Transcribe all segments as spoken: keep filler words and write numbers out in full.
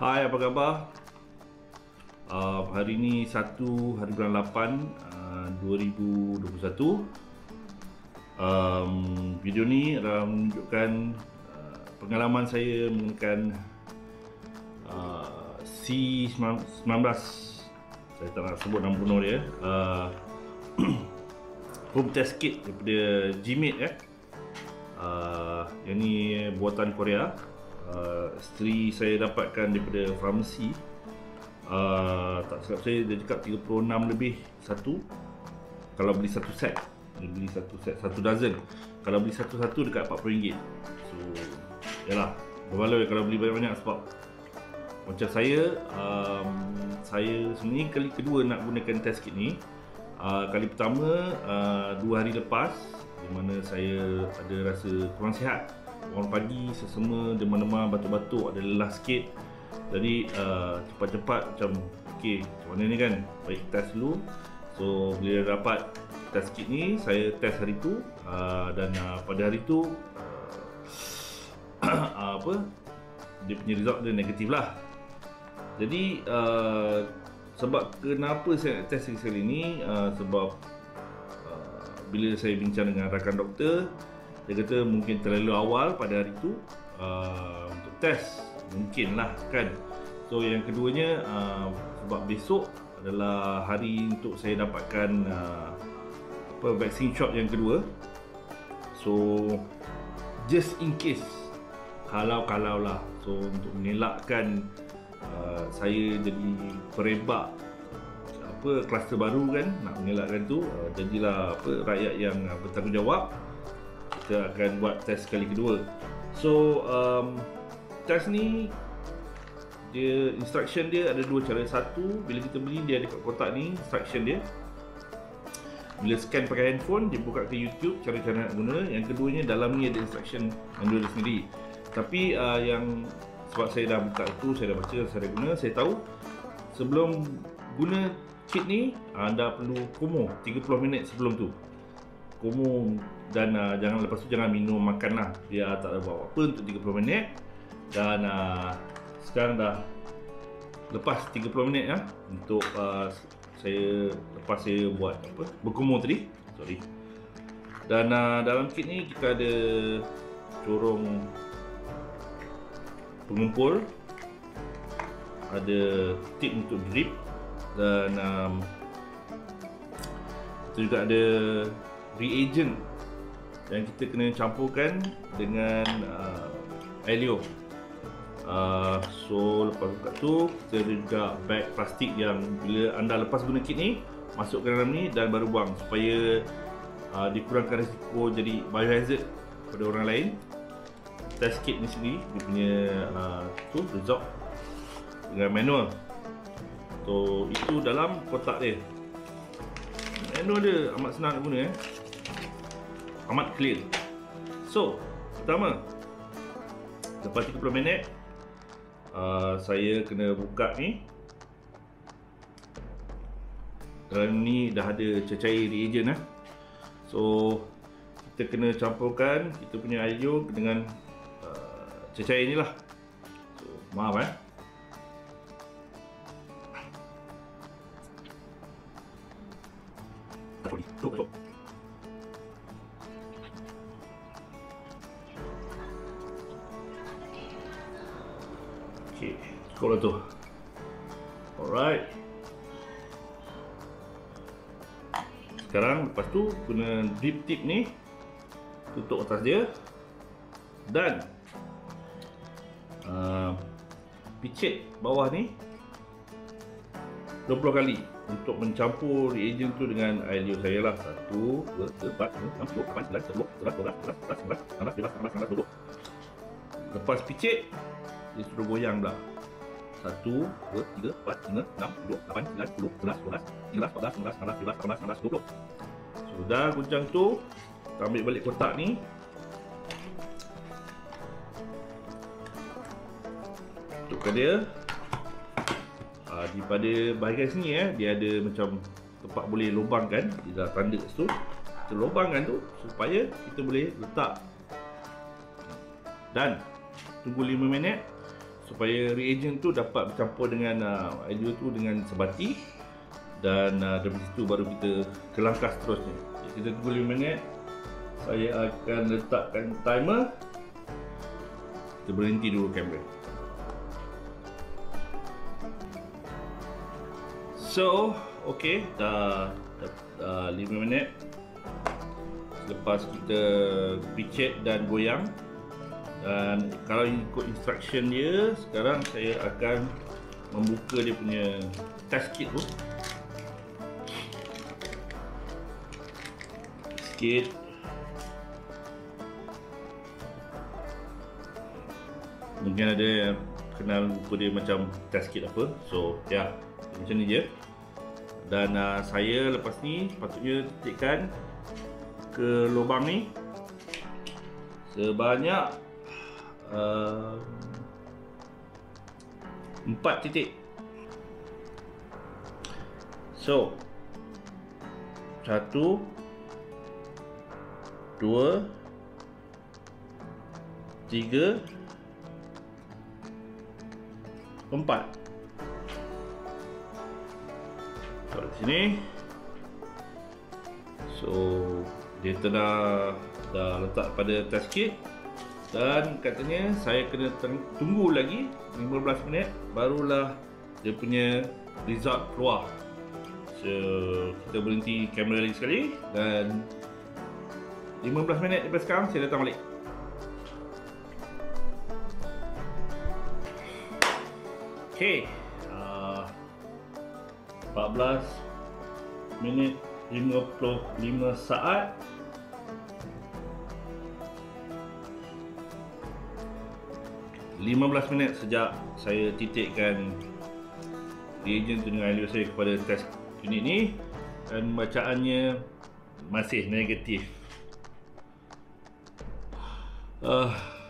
Hai, apa khabar? Uh, hari ini satu hari bulan lapan uh, dua ribu dua puluh satu. um, Video ni adalah menunjukkan uh, pengalaman saya menggunakan uh, C sembilan belas. Saya tak nak sebut nama penuh dia. uh, Home test kit daripada G-Mate eh. uh, Yang ni buatan Korea. Uh, isteri saya dapatkan daripada farmasi. uh, Tak silap saya dia cakap tiga puluh enam lebih satu kalau beli satu set. Dia beli satu set, satu dozen. Kalau beli satu-satu dekat empat puluh ringgit. So yalah, berbaloi kalau beli banyak-banyak. Sebab macam saya um, Saya sebenarnya kali kedua nak gunakan test kit ni. uh, Kali pertama uh, dua hari lepas, di mana saya ada rasa kurang sihat. Bangun pagi sesama, demam-demam, batuk-batuk, ada lelah sikit. Jadi uh, cepat-cepat macam okey, macam mana ni kan, baik test dulu. So bila dapat test kit ni, saya test hari tu. uh, Dan uh, pada hari tu uh, apa, dia punya result dia negatif lah. Jadi uh, sebab kenapa saya nak test sekali ni, uh, sebab uh, bila saya bincang dengan rakan doktor, dia kata mungkin terlalu awal pada hari tu uh, untuk test, mungkin lah kan. So yang keduanya, uh, sebab besok adalah hari untuk saya dapatkan uh, apa, vaksin shot yang kedua. So just in case, kalau-kalau lah, so untuk mengelakkan uh, saya jadi perebak apa kluster baru kan, nak mengelakkan tu, uh, jadilah apa, rakyat yang uh, bertanggungjawab, kita akan buat test kali kedua. So um, test ni, dia instruction dia ada dua cara. Satu, bila kita beli, dia ada kat kotak ni instruction dia. Bila scan pakai handphone, dia buka ke YouTube cara-cara nak guna. Yang keduanya, dalam ni ada instruction manual dia sendiri. Tapi uh, yang sebab saya dah buka tu, saya dah baca, saya dah guna, saya tahu sebelum guna kit ni anda perlu komo tiga puluh minit sebelum tu. Komo, dan uh, jangan lepas tu jangan minum, makan lah. Dia tak ada buat apa untuk tiga puluh minit. Dan uh, sekarang dah lepas tiga puluh minit ya, untuk uh, saya lepas saya buat apa, berkomo tadi. Sorry. Dan uh, dalam kit ni kita ada corong pengumpul, ada tip untuk drip, dan um, kita juga ada reagent yang kita kena campurkan dengan uh, Aelio. Uh, so lepas buka tu, kita ada juga bag plastik yang bila anda lepas guna kit ni, masuk ke dalam ni dan baru buang, supaya uh, dikurangkan risiko jadi biohazard pada orang lain. Test kit ni sendiri, dia punya uh, tu result dengan manual. So itu dalam kotak dia. Manual dia amat senang nak guna eh. Amat clear. So pertama, lepas tiga puluh minit, uh, saya kena buka ni. Dalam ni dah ada cair-cair reagent eh. So kita kena campurkan kita punya Aelio dengan uh, cair-cair ni lah. So maaf eh. Tutup. Okay, cukup lah tu. Alright. Sekarang lepas tu guna drip tip ni, tutup atas dia, dan uh, picit bawah ni dua puluh kali untuk mencampur reagent tu dengan Aelio saya lah. Satu, dua, tiga, empat, lima, enam, tujuh, lapan, sembilan, sepuluh, sebelas, dua belas, sebelas, sebelas, sebelas, sebelas, sebelas, sebelas, dua puluh. Lepas picit, dia suruh goyang pula. Satu, dua, tiga, empat, lima, enam, tujuh, lapan, sembilan, sepuluh, sebelas, dua belas, tiga belas, empat belas, lima belas, enam belas, tujuh belas, lapan belas, sembilan belas, dua puluh. Sudah goncang tu, kita ambil balik kotak ni. Tutupkan dia. Uh, di pada bahagian sini eh, dia ada macam tempat boleh lubangkan. Dia dah tanda kat situ. Kita lubangkan tu supaya kita boleh letak. Dan tunggu lima minit supaya reagent tu dapat bercampur dengan uh, air tu dengan sebati, dan uh, dari situ baru kita ke langkah seterusnya. Jadi, kita tunggu lima minit. Saya akan letakkan timer. Kita berhenti dulu kamera. So, okey, dah, dah, dah lima minit. Lepas kita picit dan goyang. Dan kalau ikut instruction dia, sekarang saya akan membuka dia punya test kit tu. Sikit. Mungkin ada yang kenal buku dia macam test kit apa. So, ya, macam ni je. Dan uh, saya lepas ni patutnya titikkan ke lubang ni sebanyak uh, empat titik. So, satu, dua, tiga, empat. Taruh di sini. So, dia dah dah letak pada test kit, dan katanya saya kena tunggu lagi lima belas minit barulah dia punya result keluar. So, kita berhenti kamera lagi sekali, dan lima belas minit daripada sekarang saya datang balik. Okey, uh, empat belas minit lima puluh lima saat. lima belas minit sejak saya titikkan reagent tu dengan air saya kepada test unit ni, dan bacaannya masih negatif. Uh,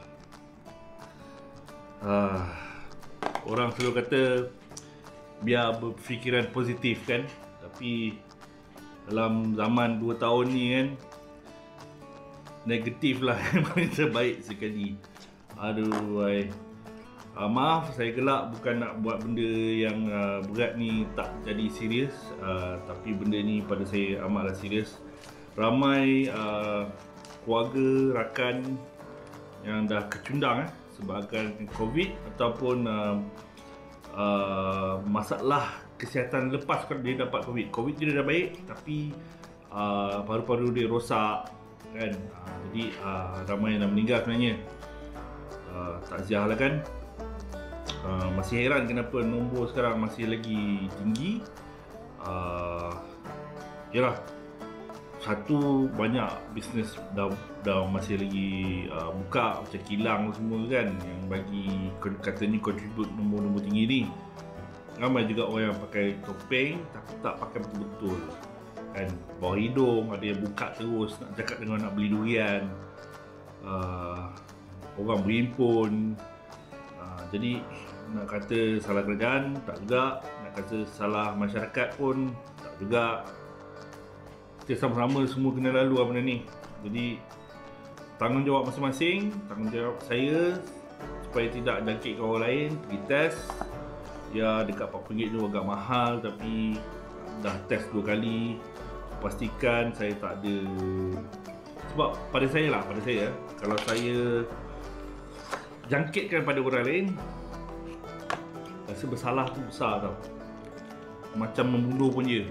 uh, orang selalu kata biar berfikiran positif kan, tapi dalam zaman dua tahun ni kan, negatif lah yang paling terbaik sekali. Aduh, ay. Uh, maaf saya gelak, bukan nak buat benda yang uh, berat ni tak jadi serius, uh, tapi benda ni pada saya amatlah serius. Ramai uh, keluarga, rakan yang dah kecundang eh, sebabkan COVID ataupun uh, uh, masalah kesihatan lepas dia dapat COVID. COVID dia dah baik, tapi uh, paru-paru dia rosak kan. Uh, jadi uh, ramai yang dah meninggal sebenarnya. Uh, takziah lah kan. Uh, masih heran kenapa nombor sekarang masih lagi tinggi. Uh, yalah, satu, banyak bisnes dah, dah masih lagi uh, buka macam kilang semua kan, yang bagi katanya contribute nombor-nombor tinggi ni. Ramai juga orang yang pakai topeng tapi tak pakai betul-betul kan, bawah hidung, ada yang buka terus nak cakap dengan nak beli durian. Uh, orang berhimpun. Uh, jadi nak kata salah kerajaan tak juga, nak kata salah masyarakat pun tak juga. Kita sama-sama semua kena lalu apa benda ni. Jadi tanggungjawab masing-masing, tanggungjawab saya supaya tidak jangkitkan orang lain, pergi test. Ya, dekat empat ringgit tu agak mahal, tapi dah test dua kali, pastikan saya tak ada. Sebab pada saya lah, pada saya kalau saya jangkitkan pada orang lain, rasa bersalah tu besar tau, macam membunuh pun je.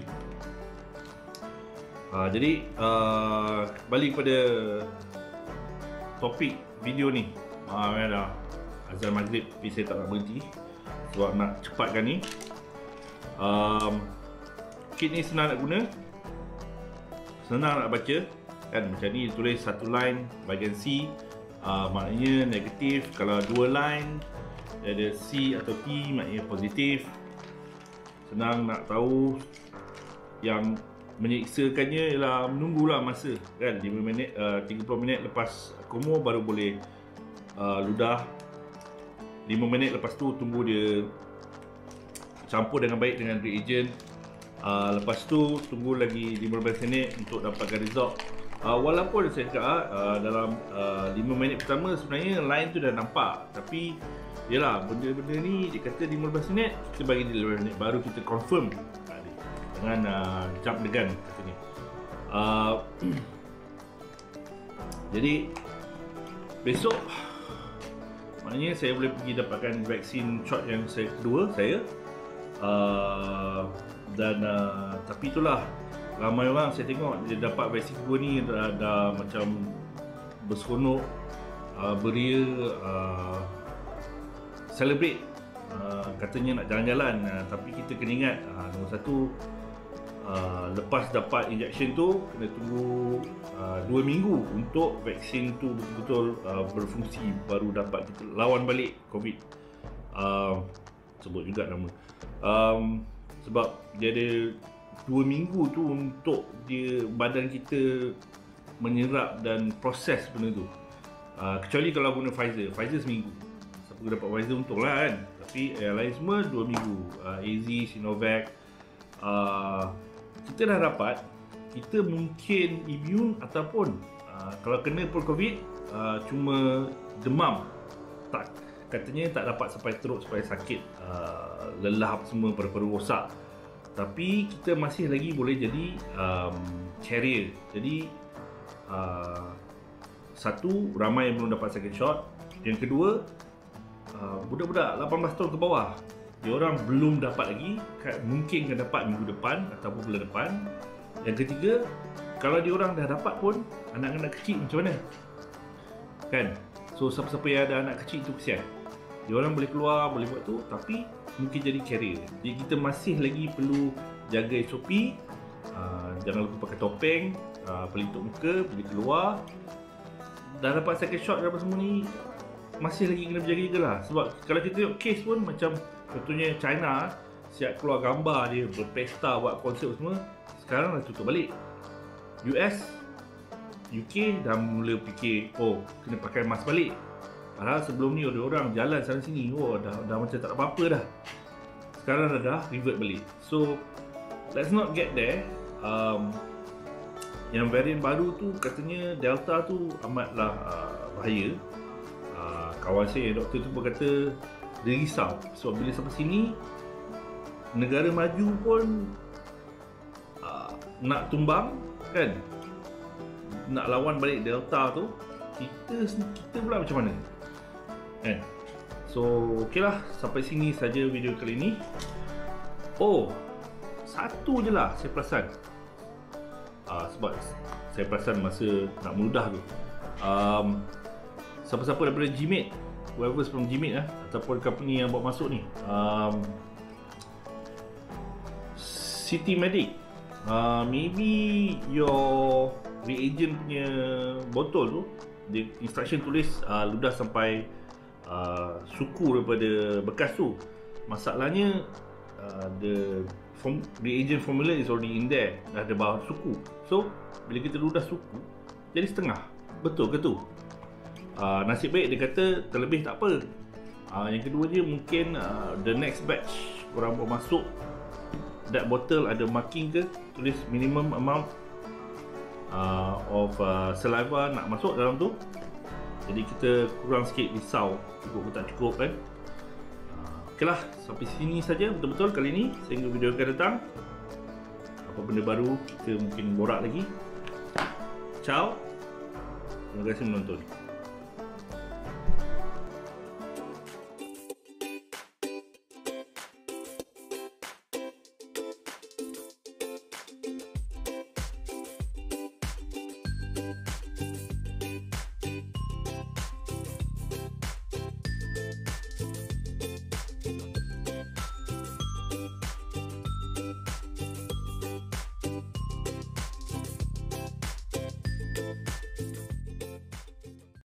Ha, jadi uh, balik pada topik video ni. Ha, dah azan maghrib tapi saya tak nak berhenti sebab nak cepatkan ni. um, Kit ni senang nak guna, senang nak baca kan. Macam ni tulis satu line bahagian C, uh, maknanya negatif. Kalau dua line ada C atau P, maknanya positif. Senang nak tahu. Yang menyiksakannya ialah menunggulah masa kan, lima minit, uh, tiga puluh minit lepas komo baru boleh uh, ludah. lima minit lepas tu tunggu dia campur dengan baik dengan reagent. Uh, lepas tu tunggu lagi lima belas minit untuk dapatkan result. Uh, walaupun saya cakap uh, dalam uh, lima minit pertama sebenarnya line tu dah nampak, tapi yelah, benda-benda ni dia kata lima belas minit, kita bagi dia lima belas minit baru kita confirm uh, dengan uh, jump the gun katanya. Uh, jadi besok maknanya saya boleh pergi dapatkan vaksin shot yang saya kedua saya. Uh, dan uh, tapi itulah, ramai orang saya tengok dia dapat vaksin kedua ni dah, dah macam berseronok, uh, beria, uh, celebrate, uh, katanya nak jalan-jalan, uh, tapi kita kena ingat uh, nombor satu, uh, lepas dapat injection tu kena tunggu uh, dua minggu untuk vaksin tu betul-betul uh, berfungsi, baru dapat kita lawan balik COVID. uh, sebut juga nama, um, sebab dia ada dua minggu tu untuk dia badan kita menyerap dan proses benda tu. Uh, kecuali kalau guna Pfizer, Pfizer seminggu. Siapa dapat Pfizer untung lah kan. Tapi yang lain semua dua minggu. uh, A Z, Sinovac, uh, kita dah dapat, kita mungkin immune ataupun uh, kalau kena pun COVID, uh, cuma demam, tak, katanya tak dapat sampai teruk, sampai sakit, uh, lelah apa semua, paru-paru rosak. Tapi kita masih lagi boleh jadi um, carrier. Jadi uh, satu, ramai yang belum dapat second shot. Yang kedua, uh, budak-budak lapan belas tahun ke bawah, dia orang belum dapat lagi, mungkin akan dapat minggu depan ataupun bulan depan. Yang ketiga, kalau dia orang dah dapat pun, anak-anak kecil macam mana? Kan? So siapa-siapa yang ada anak kecil tu kesian. Dia orang boleh keluar, boleh buat tu, tapi mungkin jadi carrier. Jadi kita masih lagi perlu jaga S O P. uh, Jangan lupa pakai topeng, uh, pelitup muka, pergi keluar. Dah dapat second shot dan apa semua ni, masih lagi kena berjaga-jaga lah. Sebab kalau kita tengok case pun, macam contohnya China, siap keluar gambar dia berpesta, buat konsert semua, sekarang dah tutup balik. U S, U K dah mula fikir, oh kena pakai mask balik. Padahal sebelum ni ada orang jalan sana sini, oh dah, dah macam tak ada apa-apa dah. Sekarang dah, dah revert balik. So let's not get there. um, Yang varian baru tu katanya Delta tu amatlah uh, bahaya. uh, Kawan saya, doktor tu pun kata dia risau. So bila sampai sini, negara maju pun uh, nak tumbang kan, nak lawan balik Delta tu, kita kita pula macam mana kan? So ok lah, sampai sini saja video kali ni. Oh, satu je lah saya perasan, uh, sebab saya perasan masa nak meludah tu, um, siapa-siapa daripada Gmate, whoever from Gmate lah, ataupun company yang buat masuk ni, um, City Medic, uh, maybe your reagent punya botol tu, dia instruction tulis uh, ludah sampai uh, suku daripada bekas tu. Masalahnya uh, the form, reagent formula is already in there, dah ada bahan suku. So bila kita ludah suku, jadi setengah. Betul ke tu? Uh, nasib baik dia kata terlebih tak apa. uh, Yang kedua dia mungkin uh, the next batch korang buat masuk, that bottle ada marking ke, tulis minimum amount Uh, of uh, saliva nak masuk dalam tu. Jadi kita kurang sikit risau cukup ke tak cukup kan. uh, Ok lah, sampai sini saja betul-betul kali ni. Sehingga video akan datang, apa benda baru kita mungkin borak lagi. Ciao, terima kasih menonton.